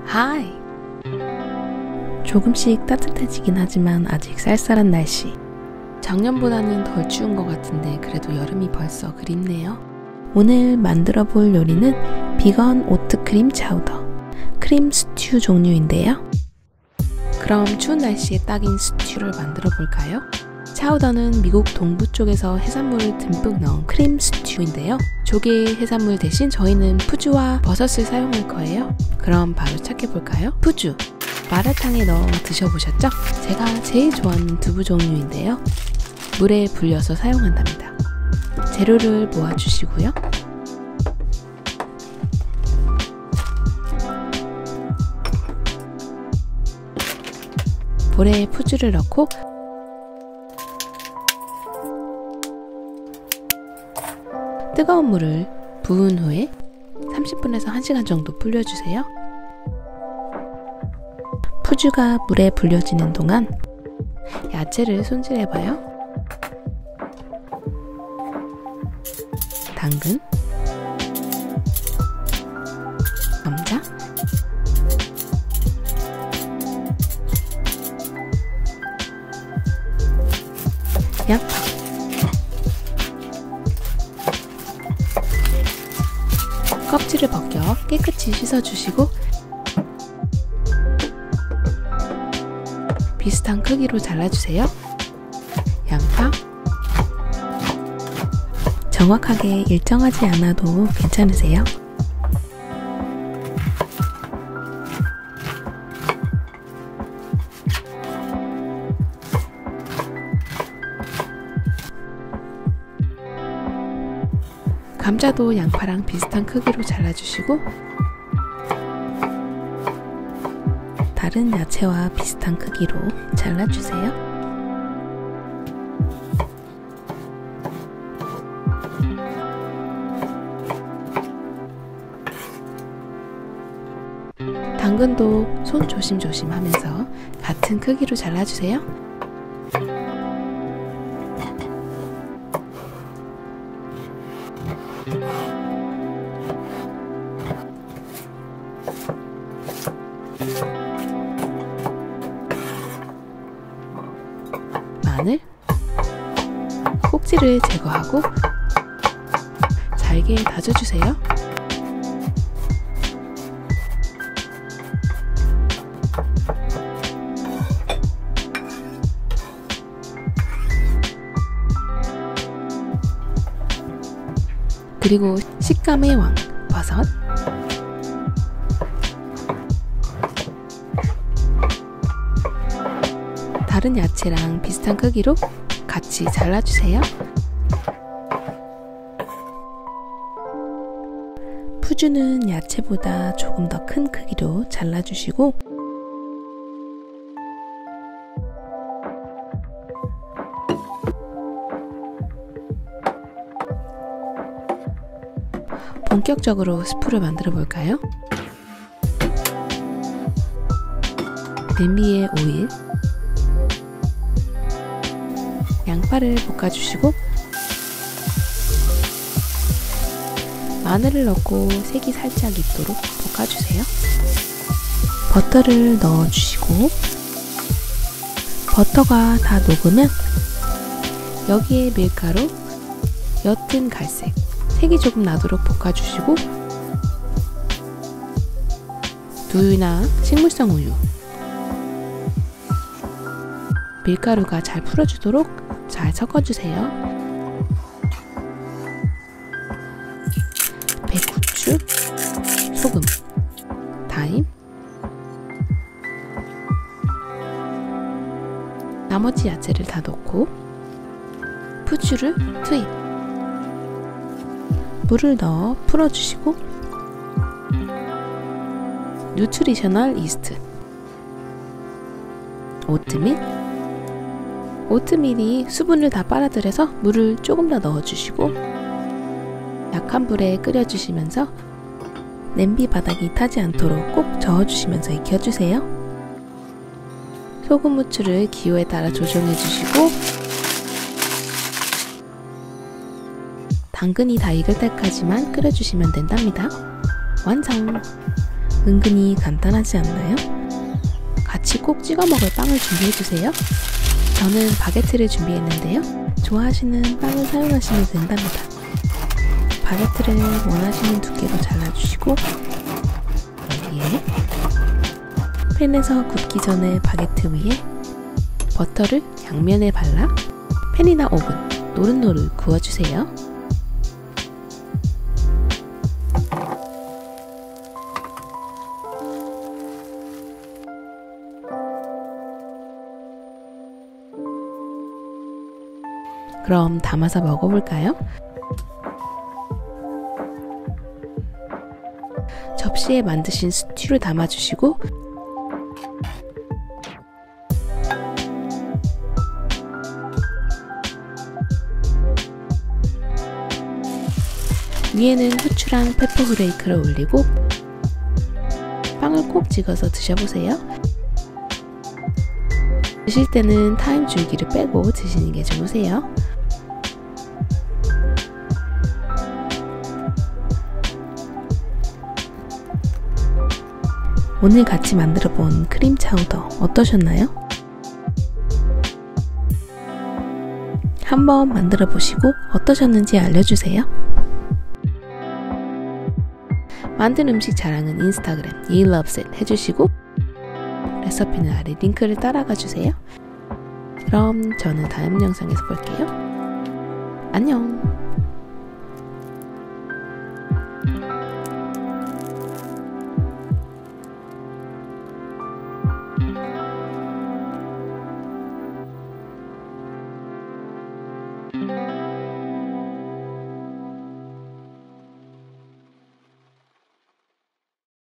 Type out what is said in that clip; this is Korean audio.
하이! 조금씩 따뜻해지긴 하지만 아직 쌀쌀한 날씨. 작년보다는 덜 추운 것 같은데 그래도 여름이 벌써 그립네요. 오늘 만들어 볼 요리는 비건 오트 크림 차우더, 크림 스튜 종류인데요. 그럼 추운 날씨에 딱인 스튜를 만들어 볼까요? 차우더는 미국 동부 쪽에서 해산물을 듬뿍 넣은 크림 스튜인데요. 조개 해산물 대신 저희는 푸주와 버섯을 사용할 거예요. 그럼 바로 시작해 볼까요? 푸주! 마라탕에 넣어 드셔보셨죠? 제가 제일 좋아하는 두부 종류인데요. 물에 불려서 사용한답니다. 재료를 모아주시고요. 볼에 푸주를 넣고 뜨거운 물을 부은 후에 30분에서 1시간 정도 불려주세요. 푸주가 물에 불려지는 동안 야채를 손질해봐요. 당근, 감자, 양파, 껍질을 벗겨 깨끗이 씻어주시고 비슷한 크기로 잘라주세요. 양파, 정확하게 일정하지 않아도 괜찮으세요. 감자도 양파랑 비슷한 크기로 잘라주시고 다른 야채와 비슷한 크기로 잘라주세요. 당근도 손 조심조심 하면서 같은 크기로 잘라주세요. 마늘, 꼭지를 제거하고 잘게 다져주세요. 그리고 식감의 왕, 버섯, 다른 야채랑 비슷한 크기로 같이 잘라주세요. 푸주는 야채보다 조금 더 큰 크기로 잘라주시고 본격적으로 스프를 만들어 볼까요? 냄비에 오일, 양파를 볶아주시고 마늘을 넣고 색이 살짝 입도록 볶아주세요. 버터를 넣어주시고 버터가 다 녹으면 여기에 밀가루, 옅은 갈색, 색이 조금 나도록 볶아주시고 두유나 식물성 우유, 밀가루가 잘 풀어주도록 잘 섞어주세요. 배후추, 소금, 다임, 나머지 야채를 다 넣고 푸주를 투입, 물을 넣어 풀어주시고 뉴트리셔널 이스트, 오트밀이 수분을 다 빨아들여서 물을 조금 더 넣어주시고 약한 불에 끓여주시면서 냄비 바닥이 타지 않도록 꼭 저어주시면서 익혀주세요. 소금 후추를 기호에 따라 조정해주시고 당근이 다 익을 때까지만 끓여주시면 된답니다. 완성! 은근히 간단하지 않나요? 같이 꼭 찍어 먹을 빵을 준비해주세요. 저는 바게트를 준비했는데요. 좋아하시는 빵을 사용하시면 된답니다. 바게트를 원하시는 두께로 잘라주시고 여기에 팬에서 굽기 전에 바게트 위에 버터를 양면에 발라 팬이나 오븐 노릇노릇 구워주세요. 그럼 담아서 먹어볼까요? 접시에 만드신 스튜를 담아주시고 위에는 후추랑 페퍼 후레이크를 올리고 빵을 꼭 찍어서 드셔보세요. 드실 때는 타임 줄기를 빼고 드시는 게 좋으세요. 오늘 같이 만들어 본 크림 차우더 어떠셨나요? 한번 만들어 보시고 어떠셨는지 알려주세요. 만든 음식 자랑은 인스타그램 yelovsit 해주시고 레시피는 아래 링크를 따라가 주세요. 그럼 저는 다음 영상에서 볼게요. 안녕.